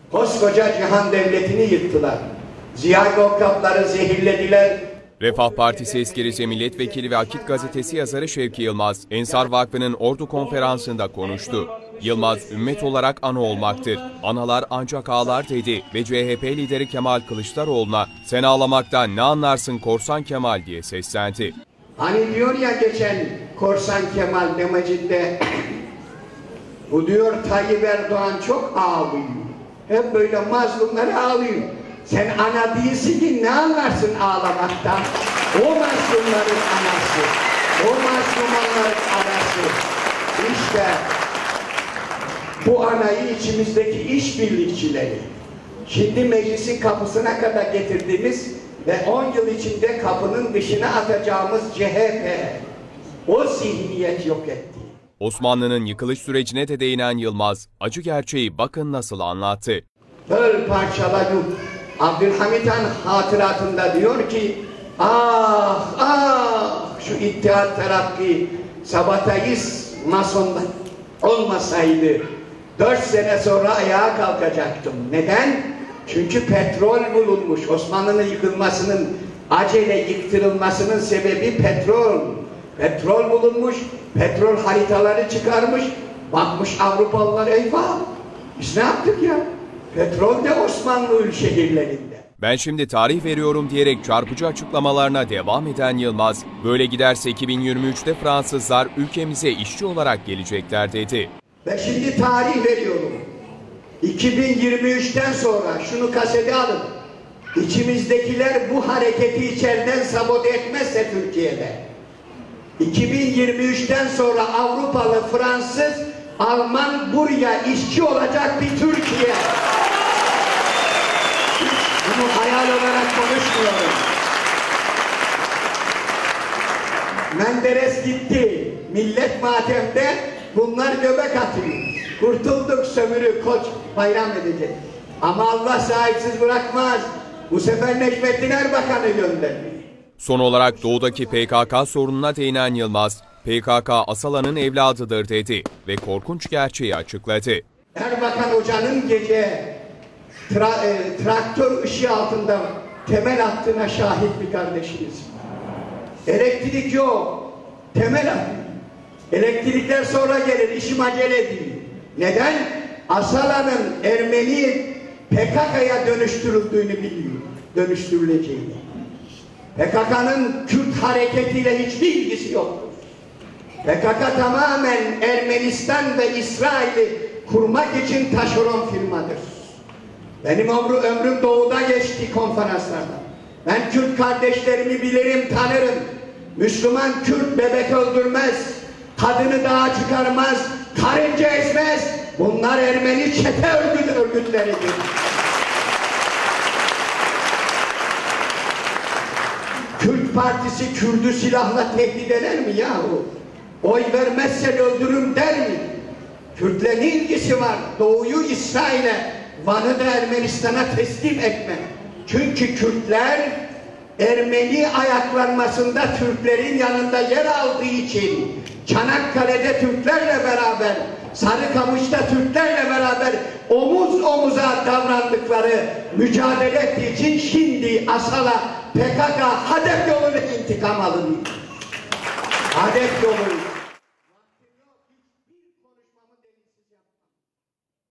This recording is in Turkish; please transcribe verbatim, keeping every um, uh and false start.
Koskoca cihan devletini yıktılar. Ziya Gökalp'ları zehirlediler. Refah Partisi eski Rize Milletvekili ve Akit Gazetesi yazarı Şevki Yılmaz, Ensar Vakfı'nın Ordu Konferansı'nda konuştu. Yılmaz, ümmet olarak ana olmaktır. Analar ancak ağlar dedi ve C H P lideri Kemal Kılıçdaroğlu'na "Sen ağlamaktan ne anlarsın Korsan Kemal?" diye seslendi. Hani diyor ya geçen Korsan Kemal demecinde, bu diyor Tayyip Erdoğan çok ağlıyor. Hep böyle mazlumlar ağlıyor. Sen ana değilsin ki ne anlarsın ağlamaktan? O mazlumların anası, o mazlumların anası. İşte bu anayı içimizdeki işbirlikçileri, şimdi meclisin kapısına kadar getirdiğimiz ve on yıl içinde kapının dışına atacağımız C H P, o zihniyet yok etti. Osmanlı'nın yıkılış sürecine de değinen Yılmaz, acı gerçeği bakın nasıl anlattı. Böl parçala yut. Abdülhamit Han hatıratında diyor ki, ah ah şu İttihat Terakki Sabatayist Mason'da olmasaydı dört sene sonra ayağa kalkacaktım. Neden? Çünkü petrol bulunmuş. Osmanlı'nın yıkılmasının, acele yıktırılmasının sebebi petrol. Petrol bulunmuş, petrol haritaları çıkarmış, bakmış Avrupalılar, eyvah! Biz ne yaptık ya? Petrol de Osmanlı şehirlerinde. Ben şimdi tarih veriyorum diyerek çarpıcı açıklamalarına devam eden Yılmaz, böyle giderse iki bin yirmi üçte Fransızlar ülkemize işçi olarak gelecekler dedi. Ve şimdi tarih veriyorum. iki bin yirmi üçten sonra şunu kasete alın. İçimizdekiler bu hareketi içeriden sabote etmezse Türkiye'de, iki bin yirmi üçten sonra Avrupalı, Fransız, Alman buraya işçi olacak bir Türkiye. Bunu hayal olarak konuşmuyorum. Menderes gitti. Millet matemde, bunlar göbek atıyor. Kurtulduk, sömürü, koç bayram edecek. Ama Allah sahipsiz bırakmaz. Bu sefer Necmettin Erbakan'ı gönderdi. Son olarak doğudaki P K K sorununa değinen Yılmaz, P K K Asala'nın evladıdır dedi ve korkunç gerçeği açıkladı. Erbakan Hoca'nın gece tra e, traktör ışığı altında temel attığına şahit bir kardeşiniz. Elektrik yok, temel attı. Elektrikler sonra gelir, işim acele değil. Neden? Asala'nın Ermeni P K K'ya dönüştürüldüğünü biliyor, dönüştürüleceğini. P K K'nın Kürt hareketiyle hiçbir ilgisi yoktur. P K K tamamen Ermenistan ve İsrail'i kurmak için taşeron firmadır. Benim ömrü, ömrüm doğuda geçti konferanslarda. Ben Kürt kardeşlerimi bilirim, tanırım. Müslüman Kürt bebek öldürmez, kadını dağa çıkarmaz, karınca ezmez. Bunlar Ermeni çete örgüt örgütleridir. Kürt Partisi Kürt'ü silahla tehdit eder mi yahu? Oy vermezsen öldürürüm der mi? Kürt'le ne ilgisi var? Doğuyu İsrail'e, Van'ı da Ermenistan'a teslim etme. Çünkü Kürtler Ermeni ayaklanmasında Türklerin yanında yer aldığı için, Çanakkale'de Türklerle beraber, Sarıkamış'ta Türklerle beraber omuz omuza davrandıkları, mücadele ettiği için şimdi Asala, P K K Hadep yolunu intikam alın. Hadep yolunu.